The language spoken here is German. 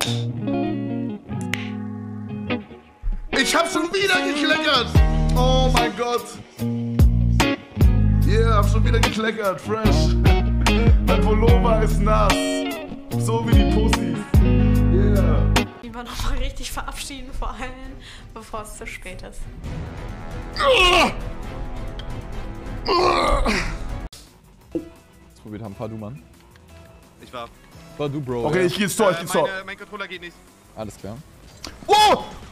Ich hab schon wieder gekleckert! Oh mein Gott! Yeah, hab schon wieder gekleckert, fresh! Mein Pullover ist nass! So wie die Pussys! Yeah! Lieber nochmal richtig verabschieden, vor allem, bevor es zu spät ist. Das probiert haben, fahr du, Mann. Ich war. Fahr du, Bro. Okay, ja. ich geh ins Tor, ich geh ins Tor. Mein Controller geht nicht. Alles klar. Oh!